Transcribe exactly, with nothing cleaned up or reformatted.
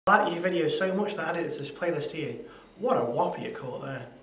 I like your video so much that I added it to this playlist here. What a whopper you caught there.